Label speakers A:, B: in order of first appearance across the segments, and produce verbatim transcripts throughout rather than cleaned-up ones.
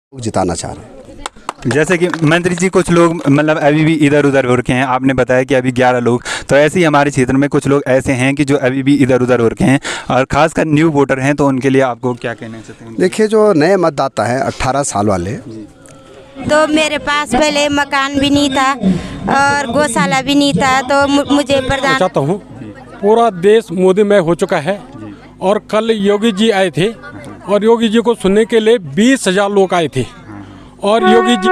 A: जिताना चाह रहे हैं।
B: जैसे कि मंत्री जी कुछ लोग मतलब अभी भी इधर उधर हो रखे हैं, आपने बताया कि अभी ग्यारह लोग, तो ऐसे ही हमारे क्षेत्र में कुछ लोग ऐसे हैं कि जो अभी भी इधर उधर हो रखे हैं और ख़ासकर न्यू वोटर हैं, तो उनके लिए आपको क्या कहना चाहते हैं?
A: देखिए, जो नए मतदाता हैं अट्ठारह साल वाले,
C: तो मेरे पास पहले मकान भी नहीं था और गौशाला भी नहीं था, तो मुझे प्रधान
D: चाहता हूँ पूरा देश मोदीमय हो चुका है। और कल योगी जी आए थे और योगी जी को सुनने के लिए बीस हजार लोग आए थे और योगी जी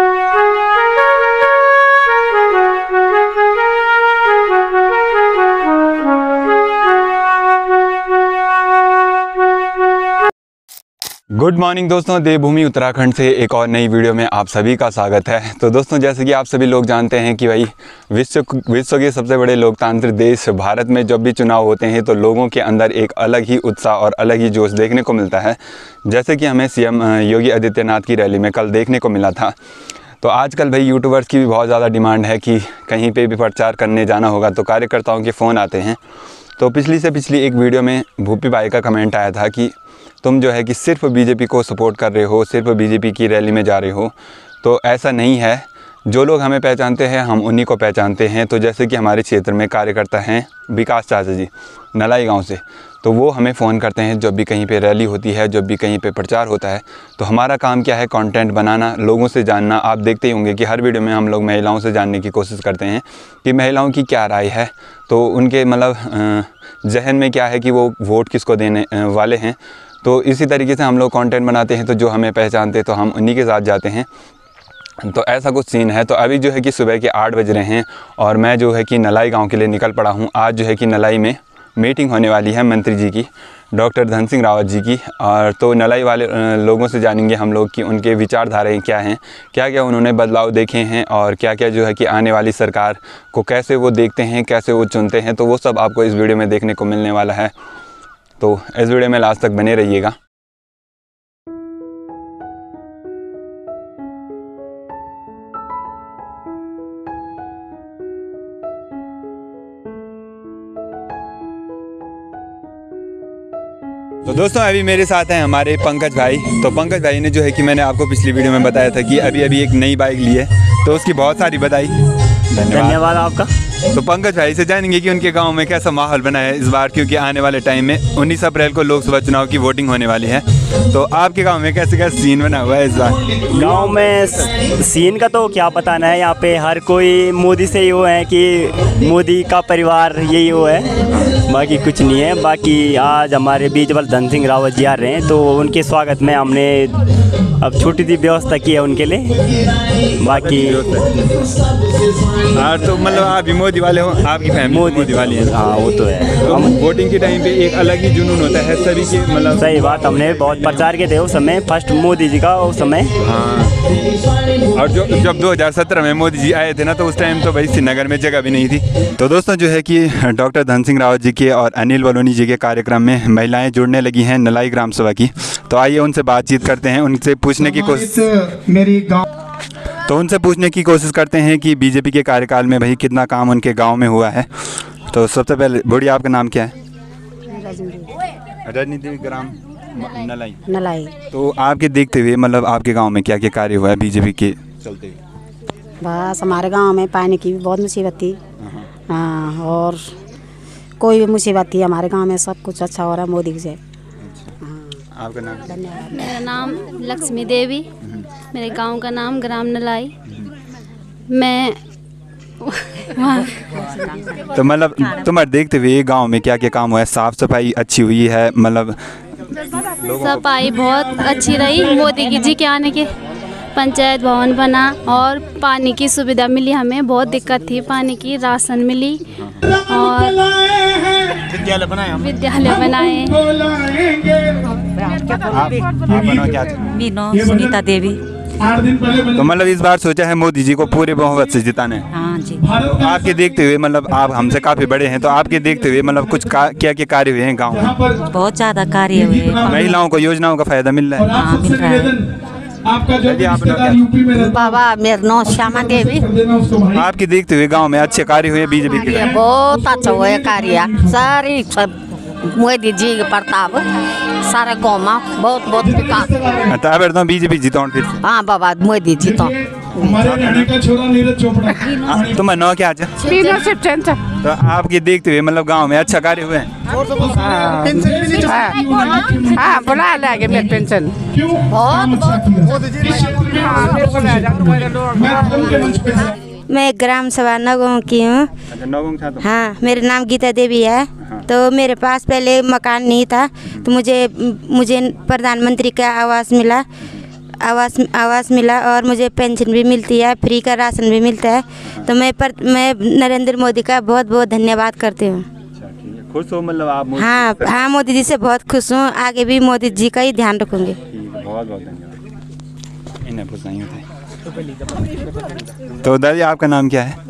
B: गुड मॉर्निंग दोस्तों, देवभूमि उत्तराखंड से एक और नई वीडियो में आप सभी का स्वागत है। तो दोस्तों, जैसे कि आप सभी लोग जानते हैं कि भाई विश्व विश्व के सबसे बड़े लोकतांत्रिक देश भारत में जब भी चुनाव होते हैं तो लोगों के अंदर एक अलग ही उत्साह और अलग ही जोश देखने को मिलता है। जैसे कि हमें सीएम योगी आदित्यनाथ की रैली में कल देखने को मिला था। तो आजकल भाई यूट्यूबर्स की भी बहुत ज़्यादा डिमांड है कि कहीं पर भी प्रचार करने जाना होगा तो कार्यकर्ताओं के फ़ोन आते हैं। तो पिछली से पिछली एक वीडियो में भूपी भाई का कमेंट आया था कि तुम जो है कि सिर्फ बीजेपी को सपोर्ट कर रहे हो, सिर्फ बीजेपी की रैली में जा रहे हो। तो ऐसा नहीं है, जो लोग हमें पहचानते हैं हम उन्हीं को पहचानते हैं। तो जैसे कि हमारे क्षेत्र में कार्यकर्ता हैं विकास चाचा जी नलाई गांव से, तो वो हमें फ़ोन करते हैं जब भी कहीं पे रैली होती है, जब भी कहीं पे प्रचार होता है। तो हमारा काम क्या है, कंटेंट बनाना, लोगों से जानना। आप देखते ही होंगे कि हर वीडियो में हम लोग महिलाओं से जानने की कोशिश करते हैं कि महिलाओं की क्या राय है, तो उनके मतलब जहन में क्या है कि वो वोट किसको देने वाले हैं। तो इसी तरीके से हम लोग कंटेंट बनाते हैं। तो जो हमें पहचानते तो हम उन्हीं के साथ जाते हैं। तो ऐसा कुछ सीन है। तो अभी जो है कि सुबह के आठ बज रहे हैं और मैं जो है कि नलाई गांव के लिए निकल पड़ा हूं। आज जो है कि नलाई में मीटिंग होने वाली है मंत्री जी की, डॉक्टर धन सिंह रावत जी की। और तो नलाई वाले लोगों से जानेंगे हम लोग कि उनके विचारधाराएँ क्या हैं, क्या क्या उन्होंने बदलाव देखे हैं और क्या क्या जो है कि आने वाली सरकार को कैसे वो देखते हैं, कैसे वो चुनते हैं। तो वो सब आपको इस वीडियो में देखने को मिलने वाला है। तो इस वीडियो में लास्ट तक बने रहिएगा। तो दोस्तों, अभी मेरे साथ हैं हमारे पंकज भाई। तो पंकज भाई ने जो है कि मैंने आपको पिछली वीडियो में बताया था कि अभी अभी एक नई बाइक ली है, तो उसकी बहुत सारी बधाई।
E: धन्यवाद आपका।
B: तो पंकज भाई से जानेंगे कि उनके गांव में कैसा माहौल बना है इस बार, क्योंकि आने वाले टाइम में उन्नीस अप्रैल को लोकसभा चुनाव की वोटिंग होने वाली है। तो आपके गांव में कैसे कैसे सीन बना हुआ है इस बार?
E: गांव में सीन का तो क्या बताना है, यहाँ पे हर कोई मोदी से ही वो है कि मोदी का परिवार यही वो है, बाकी कुछ नहीं है। बाकी आज हमारे बीच बल धन सिंह रावत जी आ रहे हैं, तो उनके स्वागत में हमने अब छोटी सी व्यवस्था की है उनके लिए। बाकी
B: हाँ, तो मतलब आप भी मोदी वाले हो, आपकी फैमिली मोदी, मोदी वाली है?
E: हाँ, वो तो है।
B: तो हम वोटिंग के टाइम पे एक अलग ही जुनून होता है सभी के, मतलब
E: सही बात। हमने बहुत प्रचार किए थे उस समय, फर्स्ट मोदी जी का उस समय।
B: हाँ, और जो जब दो हज़ार सत्रह में मोदी जी आए थे ना, तो उस टाइम तो भाई श्रीनगर में जगह भी नहीं थी। तो दोस्तों, जो है कि डॉक्टर धन सिंह रावत जी के और अनिल बलूनी जी के कार्यक्रम में महिलाएं जुड़ने लगी हैं नलाई ग्राम सभा की। तो आइए उनसे बातचीत करते हैं, उनसे पूछने की कोशिश मेरी गाँव तो उनसे पूछने की कोशिश करते हैं कि बीजेपी के कार्यकाल में भाई कितना काम उनके गांव में हुआ है। तो सबसे पहले बुढ़िया, आपका नाम क्या है? राजनीति ग्राम नलाई
F: नलाई।
B: तो आपके देखते हुए मतलब आपके गांव में क्या क्या कार्य हुआ है बीजेपी के चलते हुए?
F: बस हमारे गांव में पानी की भी बहुत मुसीबत थी। हाँ, और कोई भी मुसीबत थी हमारे गांव में, सब कुछ अच्छा हो रहा है मोदी से।
B: आपका नाम?
F: धन्यवाद।
G: मेरा नाम लक्ष्मी देवी, मेरे गांव का नाम ग्राम नलाई। मैं
B: तो मतलब तुम्हारे देखते हुए गांव में क्या क्या काम हुआ है? साफ सफाई अच्छी हुई है, मतलब
G: सफाई बहुत अच्छी रही मोदी की जी के आने के। पंचायत भवन बना और पानी की सुविधा मिली, हमें बहुत दिक्कत थी पानी की, राशन मिली और विद्यालय बनाए विद्यालय बनाए
H: मीनो सुनीता देवी।
B: तो मतलब इस बार सोचा है मोदी जी को पूरे बहुमत से जिताने?
H: हाँ जी।
B: तो आपके देखते हुए मतलब आप हमसे काफ़ी बड़े हैं, तो आपके देखते हुए मतलब कुछ क्या क्या कार्य हुए हैं गांव में?
H: बहुत ज़्यादा कार्य हुए।
B: महिलाओं को योजनाओं का फायदा मिल रहा है?
H: हाँ, मिल रहा है।
F: बाबा मेरा नाम श्यामा देवी।
B: आपके देखते हुए गांव में अच्छे कार्य हुए बीजेपी के?
F: बहुत अच्छा हुआ कार्य, सारी सब
I: मोदी जी के प्रताप सारे गाँव में बहुत बहुत विकास।
B: आता बेर तो बीजेपी जीतो फिर से।
I: हाँ बाबा मोदी जी तो
J: हमारे हरियाणा का छोरा नीरज चोपड़ा।
B: तुम्हारा नाम क्या है? तो आपकी देखते हुए मतलब गांव में अच्छा कार्य हुए हैं?
I: हाँ बुला लागे मेरे पेंशन
C: मैं ग्राम सभा नगों की हूँ। हाँ मेरा नाम गीता देवी है। तो मेरे पास पहले मकान नहीं था, तो मुझे मुझे प्रधानमंत्री का आवास मिला आवास आवास मिला और मुझे पेंशन भी मिलती है, फ्री का राशन भी मिलता है। तो मैं पर मैं नरेंद्र मोदी का बहुत बहुत धन्यवाद करती हूँ।
B: खुश हो मतलब आप?
C: हाँ हाँ मोदी जी से बहुत खुश हूँ, आगे भी मोदी जी का ही ध्यान रखूँगी।
B: बहुत बहुत धन्यवाद। इन्हें पूछना ही होता है। तो दादी आपका नाम क्या है?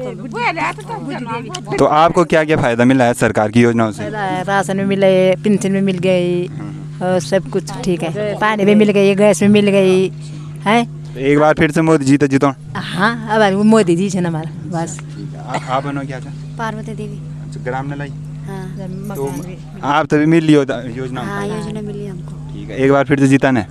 B: तो आपको क्या क्या फ़ायदा मिला है सरकार की योजनाओं से?
K: राशन भी मिले, पेंशन भी मिल गई और सब कुछ ठीक है। पानी भी मिल गई, गैस भी मिल गई है।
B: एक बार फिर से मोदी जी तो जीतो।
K: हाँ अब मोदी जी है हमारा बस।
B: आप बनो क्या?
C: पार्वती देवी।
B: ग्राम नलाई।
C: हाँ
B: तो आप तभी मिल लियो योजना?
C: हाँ योजना मिली हमको।
B: ठीक है, एक बार फिर से जीता है।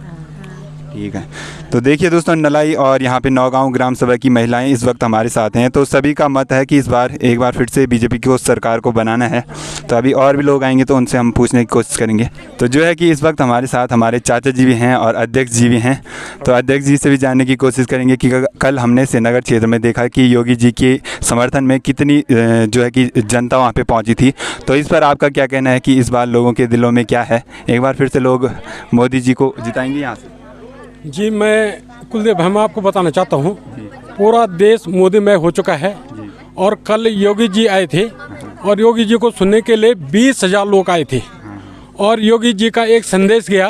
B: ठीक है, तो देखिए दोस्तों, नलाई और यहाँ पे नौगांव ग्राम सभा की महिलाएं इस वक्त हमारे साथ हैं। तो सभी का मत है कि इस बार एक बार फिर से बीजेपी को सरकार को बनाना है। तो अभी और भी लोग आएंगे तो उनसे हम पूछने की कोशिश करेंगे। तो जो है कि इस वक्त हमारे साथ हमारे चाचा जी भी हैं और अध्यक्ष जी भी हैं। तो अध्यक्ष जी से भी जानने की कोशिश करेंगे कि कल हमने श्रीनगर क्षेत्र में देखा कि योगी जी के समर्थन में कितनी जो है कि जनता वहाँ पर पहुँची थी। तो इस पर आपका क्या कहना है कि इस बार लोगों के दिलों में क्या है? एक बार फिर से लोग मोदी जी को जिताएंगे यहाँ से?
D: जी मैं कुलदीप भाई मैं आपको बताना चाहता हूँ, पूरा देश मोदीमय हो चुका है। और कल योगी जी आए थे और योगी जी को सुनने के लिए बीस हजार लोग आए थे। और योगी जी का एक संदेश गया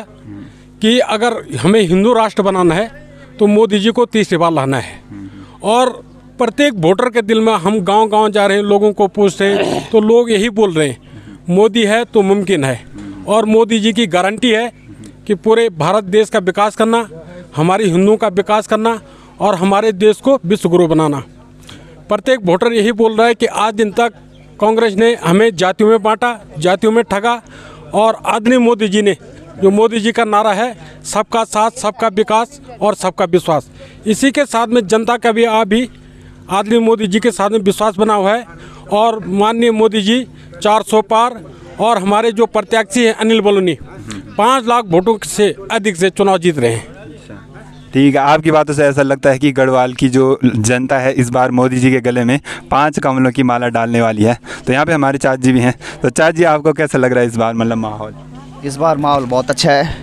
D: कि अगर हमें हिंदू राष्ट्र बनाना है तो मोदी जी को तीसरी बार लाना है। और प्रत्येक वोटर के दिल में हम गांव गांव जा रहे हैं, लोगों को पूछ रहे हैं, तो लोग यही बोल रहे हैं मोदी है तो मुमकिन है। और मोदी जी की गारंटी है कि पूरे भारत देश का विकास करना, हमारी हिंदुओं का विकास करना और हमारे देश को विश्व गुरु बनाना। प्रत्येक वोटर यही बोल रहा है कि आज दिन तक कांग्रेस ने हमें जातियों में बांटा, जातियों में ठगा। और आदरणीय मोदी जी ने जो मोदी जी का नारा है सबका साथ, सबका विकास और सबका विश्वास, इसी के साथ में जनता का भी आ भी आदरणीय मोदी जी के साथ में विश्वास बना हुआ है। और माननीय मोदी जी चार सौ पार और हमारे जो प्रत्याशी हैं अनिल बलूनी पाँच लाख वोटों से अधिक से चुनाव जीत रहे हैं।
B: ठीक है, आपकी बातों से ऐसा लगता है कि गढ़वाल की जो जनता है इस बार मोदी जी के गले में पांच कमलों की माला डालने वाली है। तो यहाँ पे हमारे चाचा जी भी हैं। तो चाचा जी आपको कैसा लग रहा है इस बार मतलब माहौल?
A: इस बार माहौल बहुत अच्छा है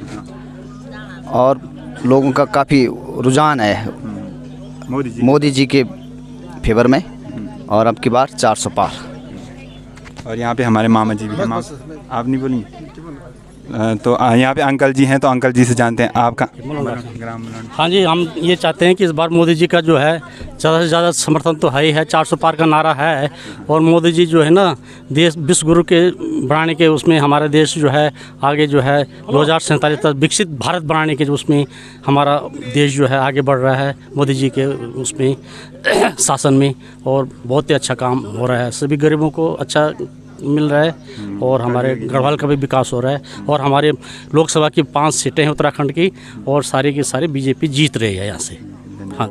A: और लोगों का काफ़ी रुझान है
B: मोदी जी
A: मोदी जी के फेवर में। और अब की बार चार सौ पार।
B: और यहाँ पे हमारे मामा जी भी हैं। आप नहीं बोलेंगे? तो यहाँ पे अंकल जी हैं, तो अंकल जी से जानते हैं आपका।
L: हाँ जी, हम ये चाहते हैं कि इस बार मोदी जी का जो है ज़्यादा से ज़्यादा समर्थन तो है ही है, चार सौ पार का नारा है। और मोदी जी जो है ना देश विश्व गुरु के बनाने के उसमें हमारा देश जो है आगे जो है दो हज़ार सैंतालीस तक विकसित भारत बनाने के जो उसमें हमारा देश जो है आगे बढ़ रहा है मोदी जी के उसमें शासन में। और बहुत ही अच्छा काम हो रहा है, सभी गरीबों को अच्छा मिल रहा है और हमारे गढ़वाल का भी विकास हो रहा है। और हमारे लोकसभा की पांच सीटें हैं उत्तराखंड की और सारी की सारी बीजेपी जीत रही है यहाँ से। हाँ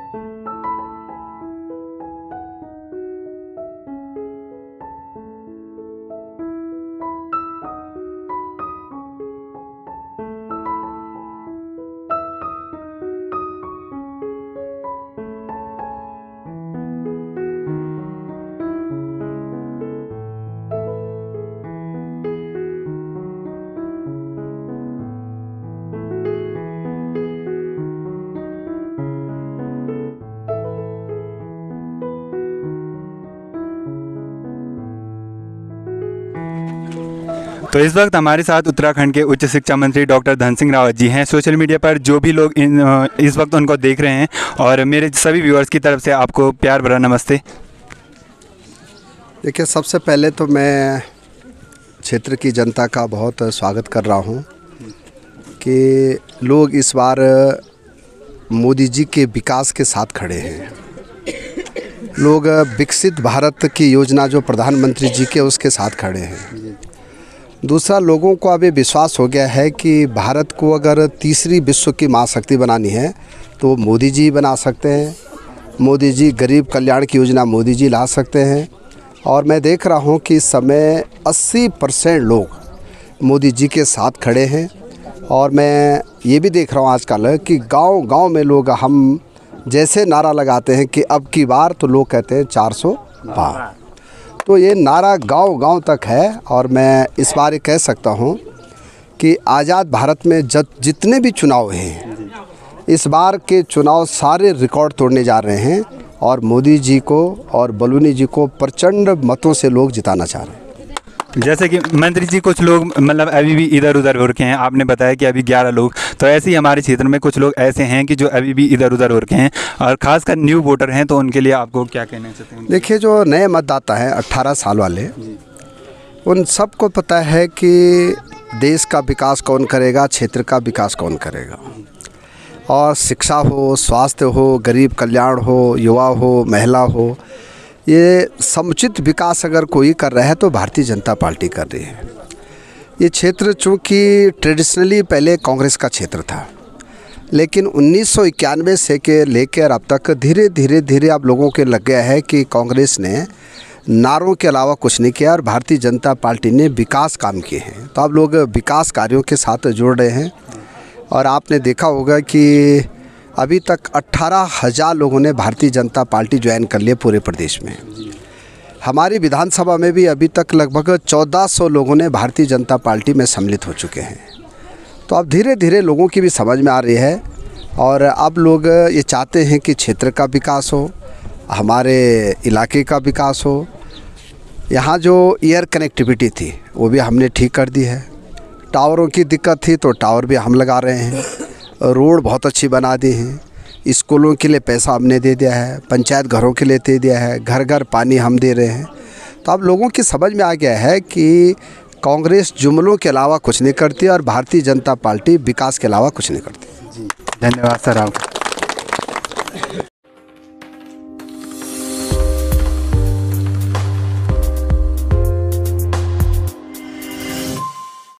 B: तो इस वक्त हमारे साथ उत्तराखंड के उच्च शिक्षा मंत्री डॉक्टर धन सिंह रावत जी हैं। सोशल मीडिया पर जो भी लोग इन इस वक्त उनको देख रहे हैं और मेरे सभी व्यूअर्स की तरफ से आपको प्यार भरा नमस्ते।
A: देखिए, सबसे पहले तो मैं क्षेत्र की जनता का बहुत स्वागत कर रहा हूं कि लोग इस बार मोदी जी के विकास के साथ खड़े हैं। लोग विकसित भारत की योजना जो प्रधानमंत्री जी के उसके साथ खड़े हैं। दूसरा, लोगों को अभी विश्वास हो गया है कि भारत को अगर तीसरी विश्व की महाशक्ति बनानी है तो मोदी जी बना सकते हैं। मोदी जी गरीब कल्याण की योजना मोदी जी ला सकते हैं। और मैं देख रहा हूं कि इस समय अस्सी परसेंट लोग मोदी जी के साथ खड़े हैं। और मैं ये भी देख रहा हूं आजकल कि गांव-गांव में लोग हम जैसे नारा लगाते हैं कि अब की बार, तो लोग कहते हैं चार सौ पार। तो ये नारा गांव-गांव तक है। और मैं इस बार ये कह सकता हूं कि आज़ाद भारत में जब जितने भी चुनाव हैं, इस बार के चुनाव सारे रिकॉर्ड तोड़ने जा रहे हैं और मोदी जी को और बलूनी जी को प्रचंड मतों से लोग जिताना चाह रहे हैं।
B: जैसे कि मंत्री जी कुछ लोग मतलब अभी भी इधर उधर हो रखे हैं, आपने बताया कि अभी ग्यारह लोग, तो ऐसे ही हमारे क्षेत्र में कुछ लोग ऐसे हैं कि जो अभी भी इधर उधर हो रखे हैं और ख़ासकर न्यू वोटर हैं, तो उनके लिए आपको क्या कहना चाहते हैं?
A: देखिए, जो नए मतदाता हैं अट्ठारह साल वाले, उन सबको पता है कि देश का विकास कौन करेगा, क्षेत्र का विकास कौन करेगा। और शिक्षा हो, स्वास्थ्य हो, गरीब कल्याण हो, युवा हो, महिला हो, ये समुचित विकास अगर कोई कर रहा है तो भारतीय जनता पार्टी कर रही है। ये क्षेत्र चूँकि ट्रेडिशनली पहले कांग्रेस का क्षेत्र था, लेकिन उन्नीस सौ इक्यानवे से के लेकर अब तक धीरे धीरे धीरे अब लोगों के लग गया है कि कांग्रेस ने नारों के अलावा कुछ नहीं किया और भारतीय जनता पार्टी ने विकास काम किए हैं। तो अब लोग विकास कार्यों के साथ जुड़ रहे हैं। और आपने देखा होगा कि अभी तक अट्ठारह हज़ार लोगों ने भारतीय जनता पार्टी ज्वाइन कर लिए पूरे प्रदेश में। हमारी विधानसभा में भी अभी तक लगभग चौदह सौ लोगों ने भारतीय जनता पार्टी में सम्मिलित हो चुके हैं। तो अब धीरे धीरे लोगों की भी समझ में आ रही है और अब लोग ये चाहते हैं कि क्षेत्र का विकास हो, हमारे इलाके का विकास हो। यहाँ जो एयर कनेक्टिविटी थी वो भी हमने ठीक कर दी है। टावरों की दिक्कत थी तो टावर भी हम लगा रहे हैं। रोड बहुत अच्छी बना दी हैं। स्कूलों के लिए पैसा हमने दे दिया है, पंचायत घरों के लिए दे दिया है, घर घर पानी हम दे रहे हैं। तो अब लोगों की समझ में आ गया है कि कांग्रेस जुमलों के अलावा कुछ नहीं करती और भारतीय जनता पार्टी विकास के अलावा कुछ नहीं करती।
B: जी, धन्यवाद सर आप।